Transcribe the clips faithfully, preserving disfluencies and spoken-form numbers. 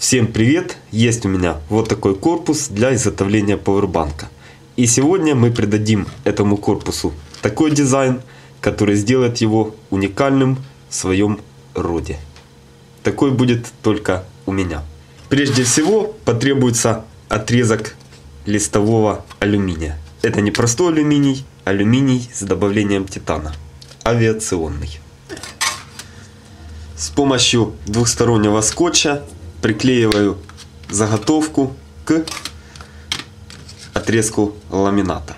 Всем привет! Есть у меня вот такой корпус для изготовления пауэрбанка. И сегодня мы придадим этому корпусу такой дизайн, который сделает его уникальным в своем роде. Такой будет только у меня. Прежде всего потребуется отрезок листового алюминия. Это не простой алюминий, алюминий с добавлением титана. Авиационный. С помощью двухстороннего скотча приклеиваю заготовку к отрезку ламината.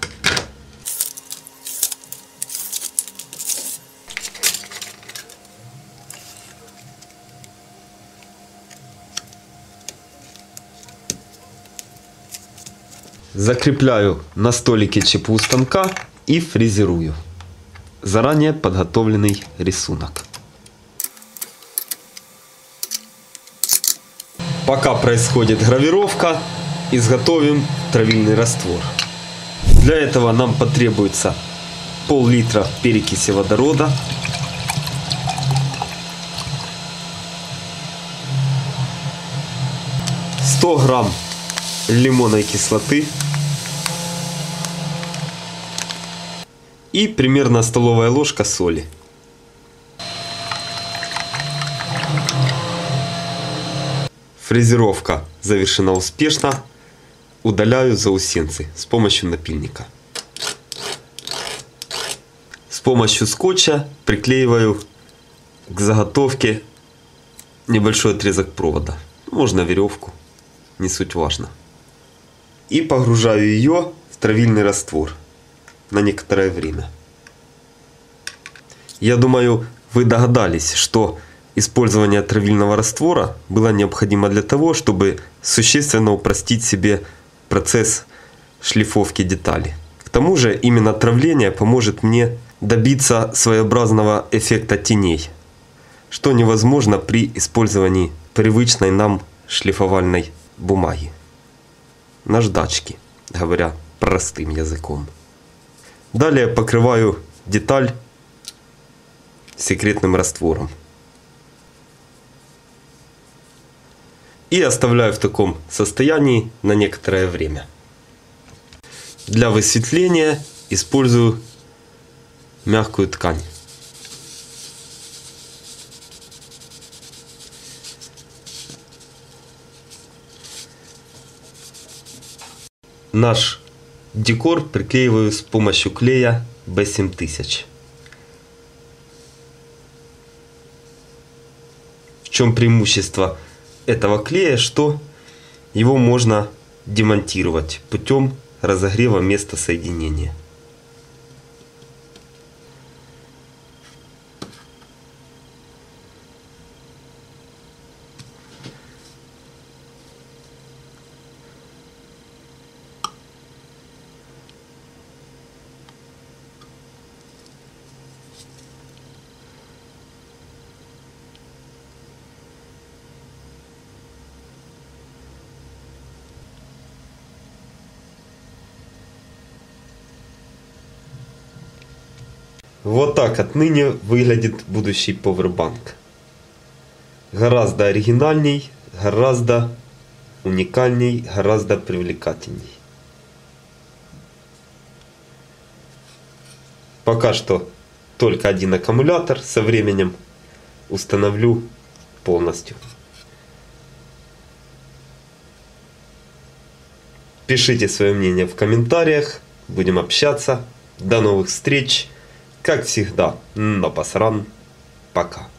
Закрепляю на столике ЧПУ станка и фрезерую заранее подготовленный рисунок. Пока происходит гравировка, изготовим травильный раствор. Для этого нам потребуется пол-литра перекиси водорода, сто грамм лимонной кислоты и примерно столовая ложка соли. Фрезеровка завершена успешно. Удаляю заусенцы с помощью напильника. С помощью скотча приклеиваю к заготовке небольшой отрезок провода. Можно веревку, не суть важно. И погружаю ее в травильный раствор на некоторое время. Я думаю, вы догадались, что использование травильного раствора было необходимо для того, чтобы существенно упростить себе процесс шлифовки деталей. К тому же именно травление поможет мне добиться своеобразного эффекта теней, что невозможно при использовании привычной нам шлифовальной бумаги. Наждачки, говоря простым языком. Далее покрываю деталь секретным раствором. И оставляю в таком состоянии на некоторое время. Для высветления использую мягкую ткань. Наш декор приклеиваю с помощью клея бэ семь тысяч. В чем преимущество этого клея, что его можно демонтировать путем разогрева места соединения. Вот так отныне выглядит будущий пауэрбанк. Гораздо оригинальней, гораздо уникальней, гораздо привлекательней. Пока что только один аккумулятор, со временем установлю полностью. Пишите свое мнение в комментариях, будем общаться. До новых встреч! Как всегда, на пасран, пока.